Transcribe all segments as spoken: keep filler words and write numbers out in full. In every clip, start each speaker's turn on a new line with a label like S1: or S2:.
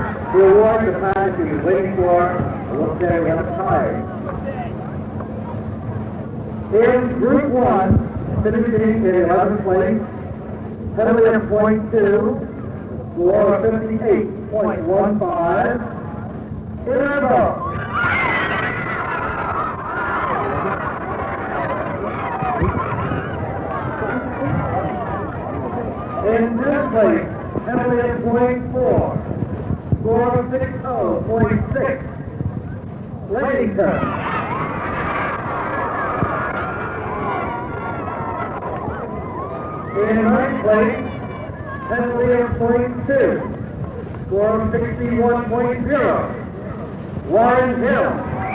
S1: to award the prize he was waiting for. Look there, we have a tie. In Group one, finishing in eleventh place, penalty of point two, score of fifty-eight point one five, Interval. In fifth place, penalty of point four, score of sixty point six, Ladington. In ninth place, penalty of point two, score of sixty-one point zero, Warren Hill.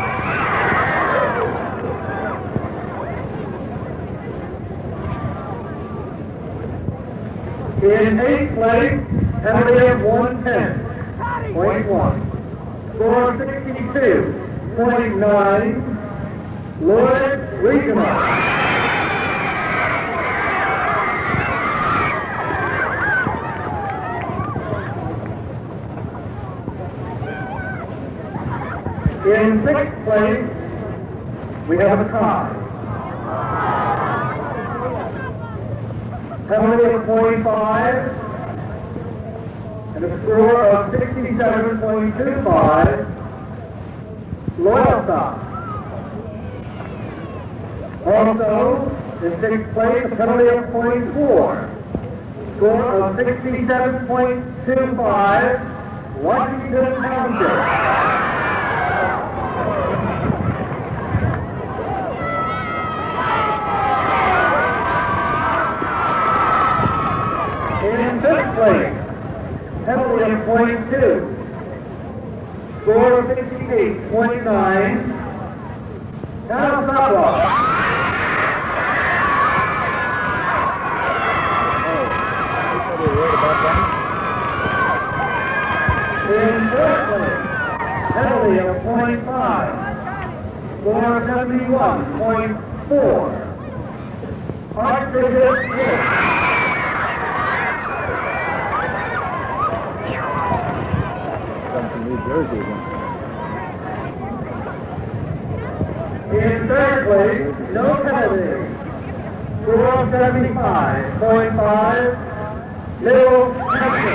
S1: In eighth place, penalty of one ten point one, score of sixty-two point nine, Lewis Regional. In sixth place, we have a tie. Penalty of point five, and a score of sixty-seven point two five, Loyalstock. Also, in sixth place, a penalty of point four, score of sixty-seven point two five, Washington Township. Fifth place, penalty of point two, score of sixty-eight point nine, Town of Southwark. In fourth place, penalty of point five, score of seventy-one point four, Archbishop Hill. In third place, no penalty, score of seventy-five point five, Little Hampton.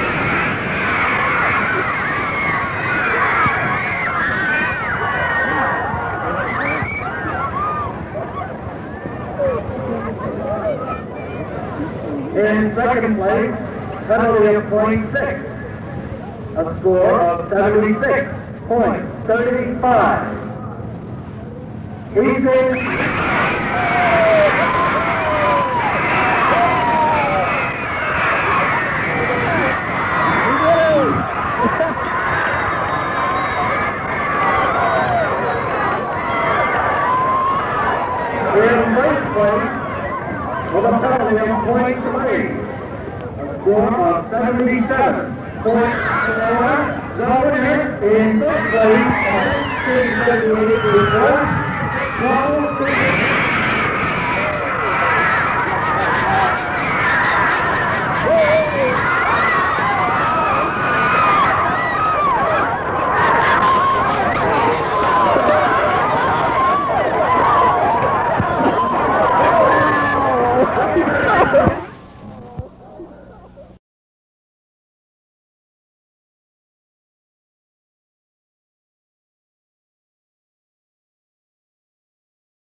S1: In second place, penalty of point six, a score of seventy-six point three five. Eagle. In first place, with a penalty of point three, a score of seventy-seven point four, the winner in first place, and sixteen seventy-eight report,